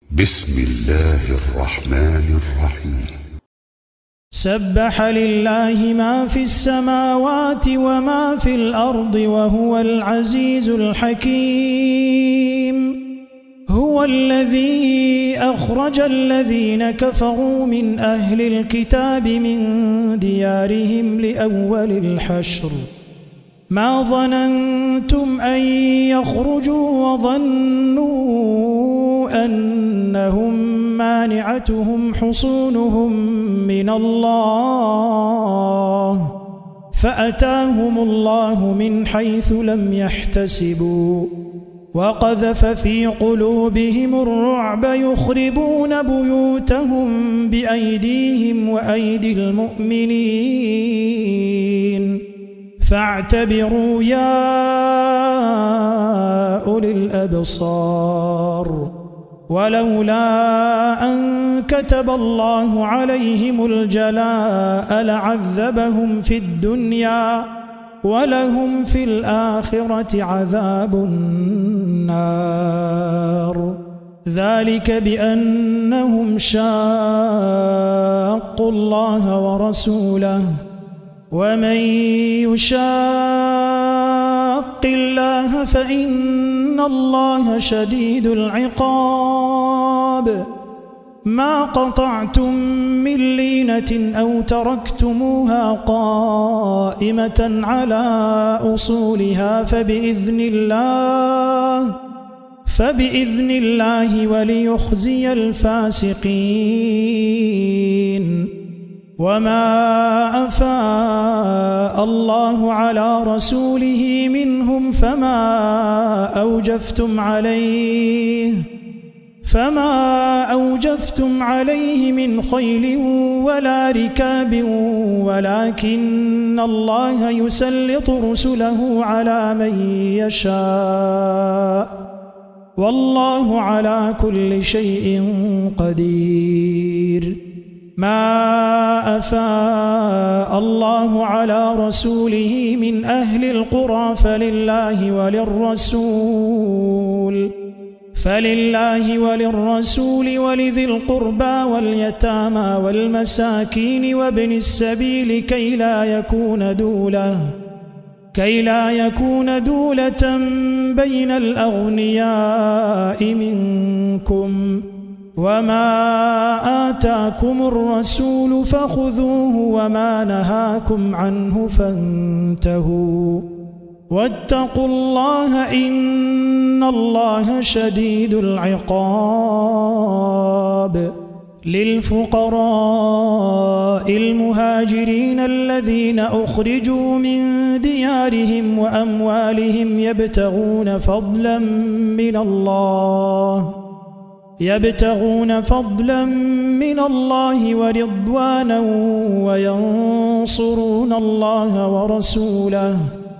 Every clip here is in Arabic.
بسم الله الرحمن الرحيم. سبح لله ما في السماوات وما في الأرض وهو العزيز الحكيم. هو الذي أخرج الذين كفروا من أهل الكتاب من ديارهم لأول الحشر ما ظننتم أن يخرجوا وظنوا أنهم مانعتهم حصونهم من الله فأتاهم الله من حيث لم يحتسبوا وقذف في قلوبهم الرعب يخربون بيوتهم بأيديهم وأيدي المؤمنين فاعتبروا يا أولي الأبصار. ولولا أن كتب الله عليهم الجلاء لعذبهم في الدنيا ولهم في الآخرة عذاب النار. ذلك بأنهم شاقوا الله ورسوله ومن يشاق الله فإن الله شديد العقاب. ما قطعتم من لينة أو تركتموها قائمة على أصولها فبإذن الله وليخزي الفاسقين. وما أفاء الله على رسوله منهم فما أوجفتم عليه من خيل ولا ركاب ولكن الله يسلط رسله على من يشاء والله على كل شيء قدير. ما أفاء الله على رسوله من أهل القرى فلله وللرسول ولذي القربى واليتامى والمساكين وابن السبيل كي لا يكون دولة بين الأغنياء منكم. وما آتاكم الرسول فخذوه وما نهاكم عنه فانتهوا واتقوا الله إن الله شديد العقاب. للفقراء المهاجرين الذين أخرجوا من ديارهم وأموالهم يبتغون فضلا من الله ورضوانا وينصرون الله ورسوله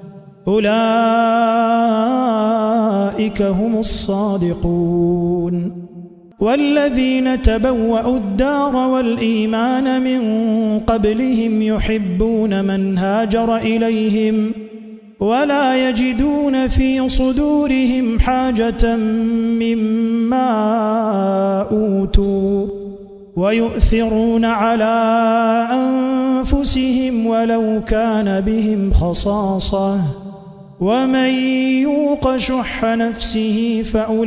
أولئك هم الصادقون. والذين تبوأوا الدار والإيمان من قبلهم يحبون من هاجر إليهم ولا يجدون في صدورهم حاجة مما أوتوا ويؤثرون على أنفسهم ولو كان بهم خصاصة ومن يوق شح نفسه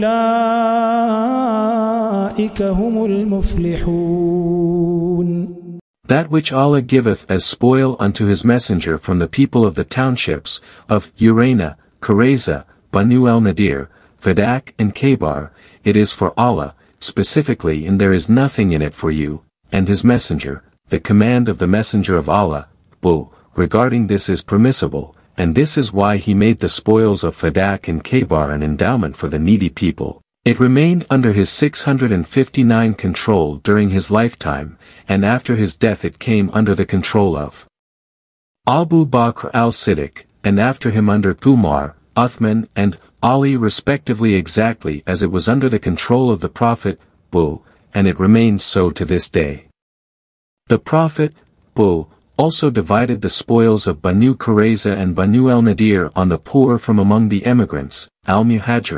فأولئك هم المفلحون. That which Allah giveth as spoil unto his messenger from the people of the townships of Urana, Qurayza, Banu al-Nadir, Fadak and Khaybar, it is for Allah, specifically, and there is nothing in it for you, and his messenger. The command of the messenger of Allah, regarding this is permissible, and this is why he made the spoils of Fadak and Khaybar an endowment for the needy people. It remained under his 659 control during his lifetime, and after his death it came under the control of Abu Bakr al-Siddiq, and after him under Umar, Uthman and Ali respectively, exactly as it was under the control of the Prophet, and it remains so to this day. The Prophet, also divided the spoils of Banu Qurayza and Banu al-Nadir on the poor from among the emigrants, al-Muhajirin,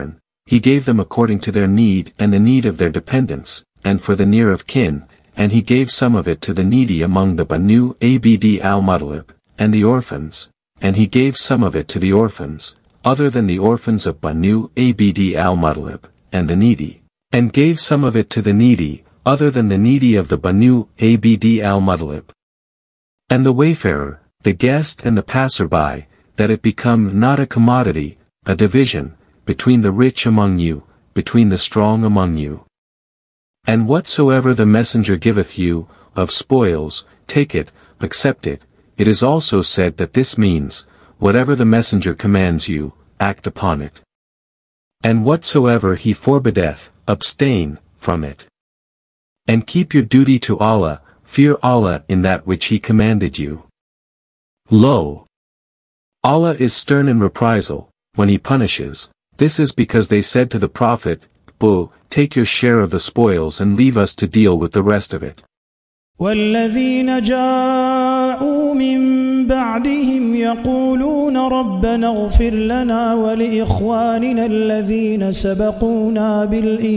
he gave them according to their need and the need of their dependents, and for the near of kin, and he gave some of it to the needy among the Banu Abd al-Muttalib, and the orphans, and he gave some of it to the orphans, other than the orphans of Banu Abd al-Muttalib, and the needy, and gave some of it to the needy, other than the needy of the Banu Abd al-Muttalib, and the wayfarer, the guest and the passer-by, that it become not a commodity, a division, between the rich among you, between the strong among you. And whatsoever the messenger giveth you, of spoils, take it, accept it. It is also said that this means, whatever the messenger commands you, act upon it. And whatsoever he forbiddeth, abstain from it. And keep your duty to Allah, fear Allah in that which he commanded you. Lo! Allah is stern in reprisal, when he punishes. This is because they said to the Prophet, take your share of the spoils and leave us to deal with the rest of it. والذين جاءوا من بعدهم يقولون ربنا اغفر لنا ولإخواننا الذين سبقونا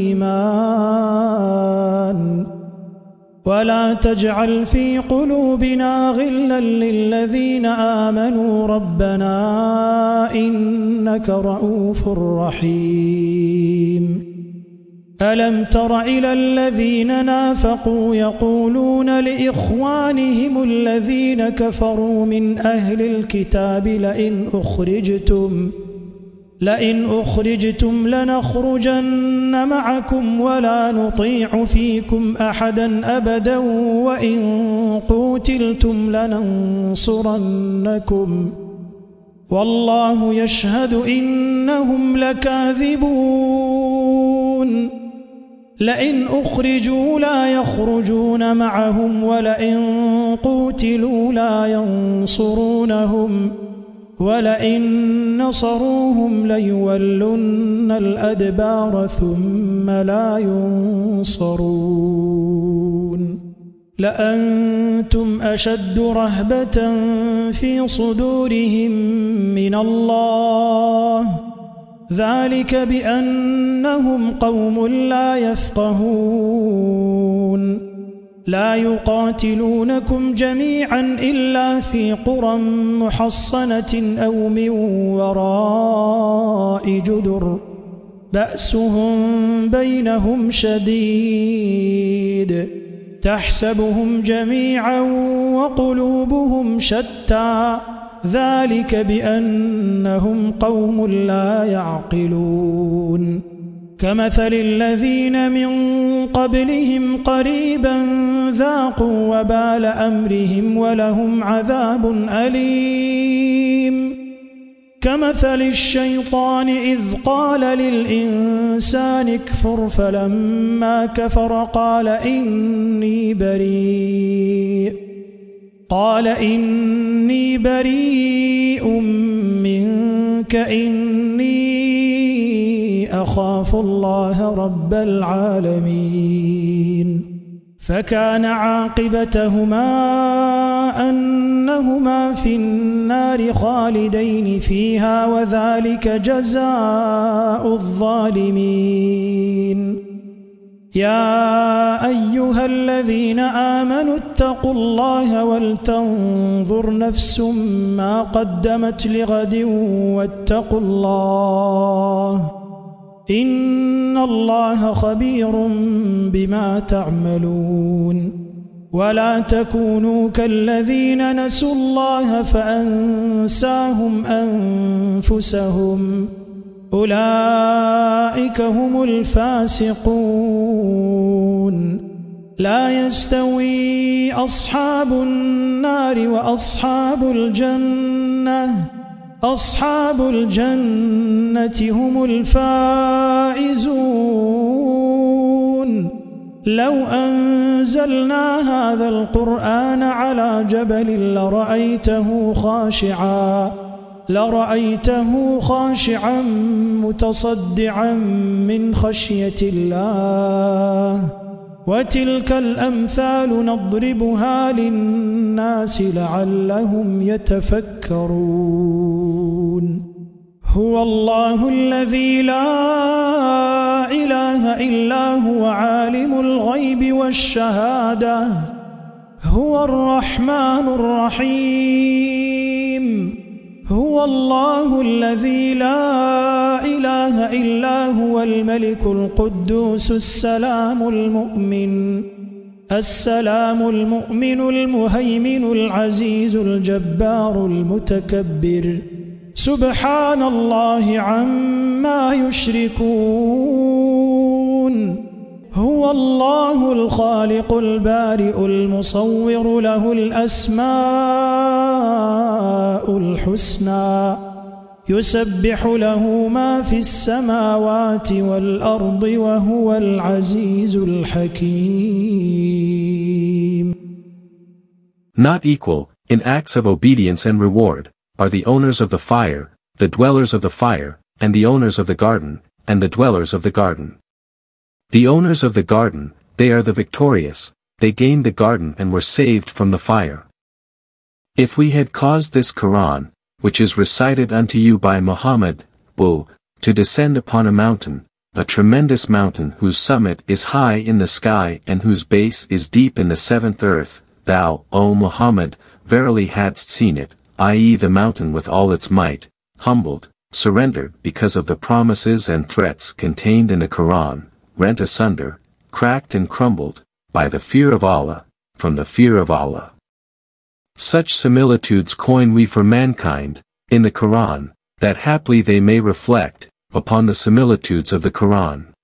بالإيمان ولا تجعل في قلوبنا غلا للذين آمنوا ربنا إنك رؤوف رحيم. ألم تر إلى الذين نافقوا يقولون لإخوانهم الذين كفروا من أهل الكتاب لئن أخرجتم لنخرجن معكم ولا نطيع فيكم أحدا أبدا وإن قوتلتم لننصرنكم والله يشهد إنهم لكاذبون. لئن أخرجوا لا يخرجون معهم ولئن قوتلوا لا ينصرونهم ولئن نصروهم ليولن الأدبار ثم لا ينصرون. لأنتم أشد رهبة في صدورهم من الله ذلك بأنهم قوم لا يفقهون. لا يقاتلونكم جميعا إلا في قرى محصنة أو من وراء جدر بأسهم بينهم شديد تحسبهم جميعا وقلوبهم شتى ذلك بأنهم قوم لا يعقلون. كمثل الذين من قبلهم قريبا ذاقوا وبال أمرهم ولهم عذاب أليم. كمثل الشيطان إذ قال للإنسان اكفر فلما كفر قال إني بريء منك إني أخاف الله رب العالمين. فكان عاقبتهما أنهما في النار خالدين فيها وذلك جزاء الظالمين. يا أيها الذين آمنوا اتقوا الله ولتنظر نفس ما قدمت لغد واتقوا الله إن الله خبير بما تعملون. ولا تكونوا كالذين نسوا الله فأنساهم أنفسهم أولئك هم الفاسقون. لا يستوي أصحاب النار وأصحاب الجنة أصحاب الجنة هم الفائزون. لو أنزلنا هذا القرآن على جبل لرأيته خاشعا متصدعا من خشية الله. وتلك الأمثال نضربها للناس لعلهم يتفكرون. هو الله الذي لا إله إلا هو عالم الغيب والشهادة هو الرحمن الرحيم هو الله الذي لا إله إلا هو الملك القدوس السلام المؤمن المهيمن العزيز الجبار المتكبر سبحان الله عما يشركون هو الله الخالق البارئ المصور له الأسماء الحسنى يسبح له ما في السماوات والأرض وهو العزيز الحكيم. Not equal, in acts of obedience and reward, are the owners of the fire, the dwellers of the fire, and the owners of the garden, and the dwellers of the garden. The owners of the garden, they are the victorious, they gained the garden and were saved from the fire. If we had caused this Quran, which is recited unto you by Muhammad, to descend upon a mountain, a tremendous mountain whose summit is high in the sky and whose base is deep in the seventh earth, thou, O Muhammad, verily hadst seen it, i.e. the mountain with all its might, humbled, surrendered because of the promises and threats contained in the Quran, rent asunder, cracked and crumbled, by the fear of Allah, from the fear of Allah. Such similitudes coin we for mankind, in the Quran, that haply they may reflect, upon the similitudes of the Quran.